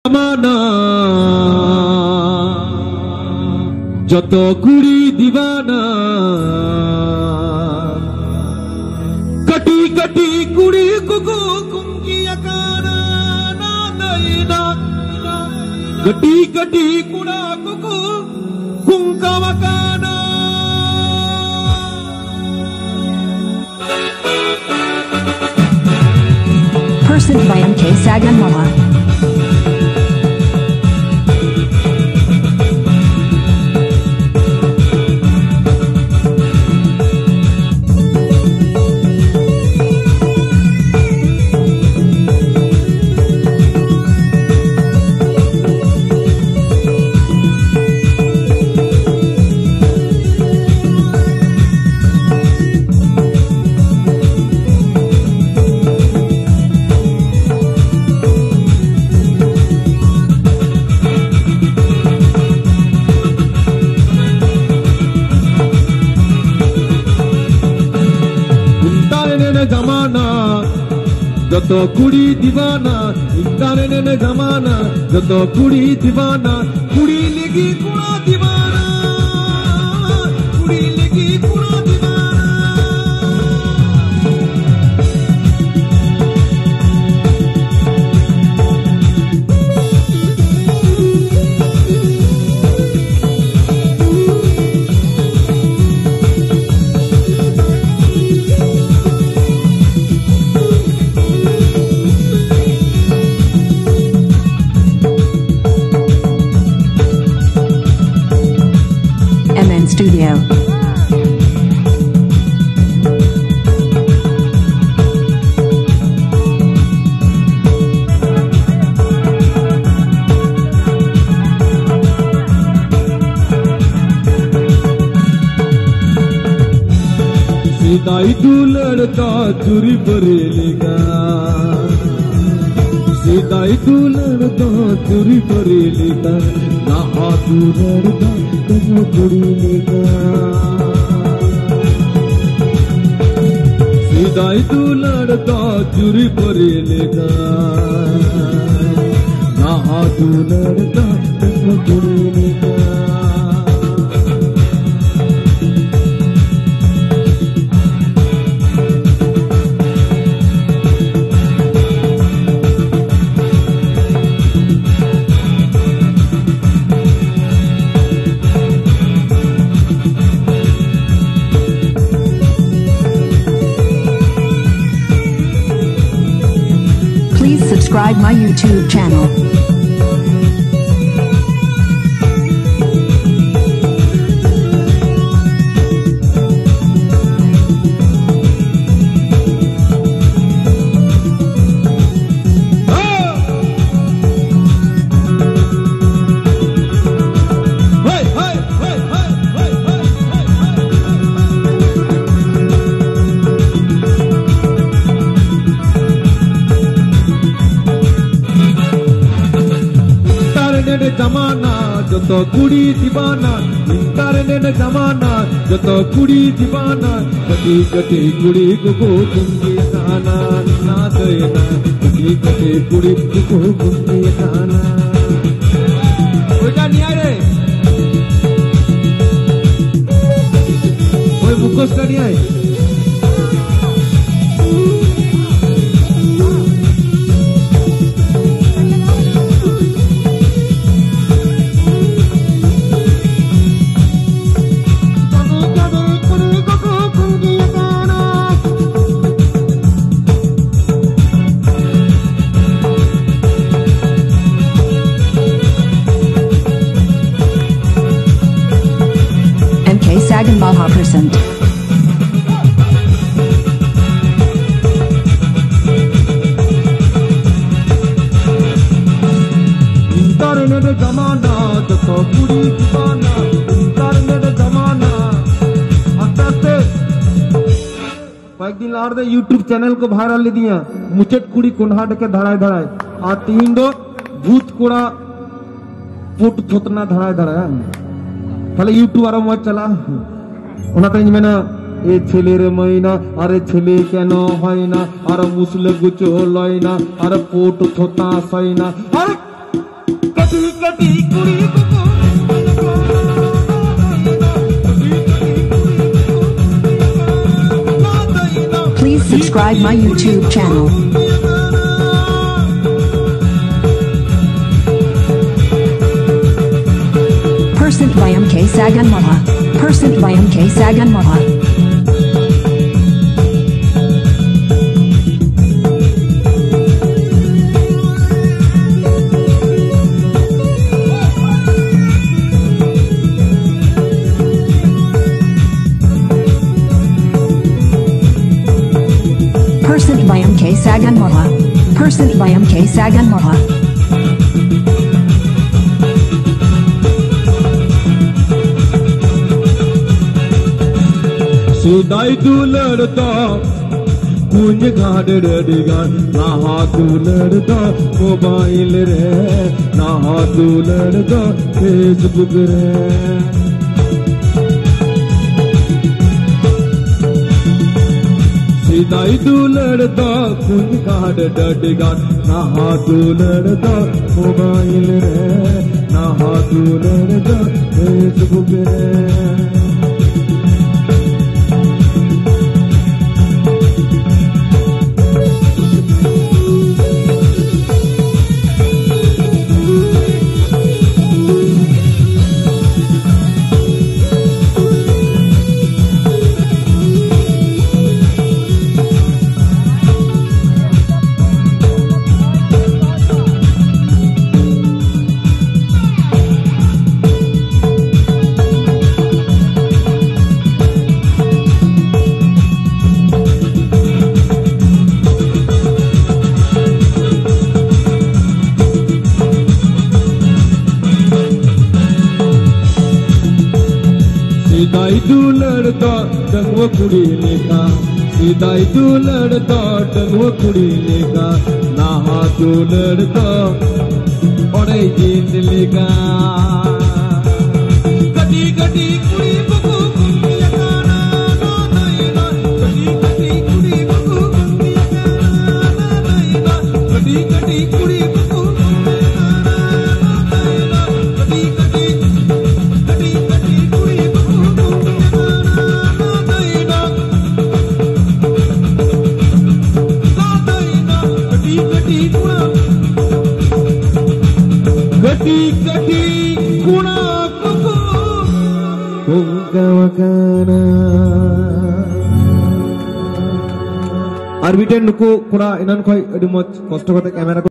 जमाना जतो कुड़ी दीवाना कटी कटी कुड़ी कुकु कुंकी अकाना ना नईना कटी कटी कुड़ा Kuku कुंका वकाना Person by MK Sagun Maha. जमाना जतो कुड़ी दीवाना इंटरनेट ने जमाना जतो कुड़ी दीवाना कुड़ी लगी कुड़ा दीवाना कुड़ी लगी कुड़ा दीवाना Studio. सीधाई तू लड़का चुरी बरेलेगा सीधाई तू लड़का चुरी बरेलेगा ना तू लड़का कहीं कुड़ी लेगा सीधाई तू लड़का चुरी बरेलेगा ना तू लड़का कहीं कुड़ी लेगा Subscribe my YouTube channel. जमाना जतो कुड़ी दीवाना इंटरनेट जमाना जतो कुड़ी दीवाना कटी कटी कुड़ी को कुंगी खाना ना देना कटी कटी कुड़ी को कुंगी खाना ओटा नहीं आ रे ओए मुकोस का नहीं आए MK Sagun Maha percent. Internet जमाना जतो कुड़ी दीवाना इंटरनेट जमाना आस्ते कয়েকদিন लार यूट्यूब चैनल को भाइरल ले दिया मुचट कुड़ी कुन्हा के धड़ाए धड़ाए आ तीन दो भूत कुड़ा पुट थोतना धड़ाए धड़ाए তাহলে ইউটিউব আরো মত চলা ওনাতে মেনা এ ছেলের মইনা আরে ছেলে কেন হয় না আর মুসলে গুচো লয় না আর পোট থোতা সাই না আরে kati kuri kuku Please subscribe my YouTube channel. Percent by MK Sagun Maha. Percent by MK Sagun Maha. Percent by MK Sagun Maha. Percent by MK Sagun Maha. Sidai tu ladta kunj ghad radigan naha tu ladta mobile re naha tu ladta Facebook re Sidai tu ladta kunj ghad radigan naha tu ladta mobile re naha tu ladta Facebook re Sidai tu ladta dangwa kudi lekha Sidai tu ladta dangwa kudi lekha naha tu ladta ore jeet lekha Kati kati kudi buku kundiya kana na naina Kati kati kudi buku kundiya kana na naina Kati kati kudi buku kundiya kana na naina Kati kati kati kati kudi buku Gati gati kuna kuku kungkawakana Arbitan nuku kura inan koi adi moch kosto kate kamera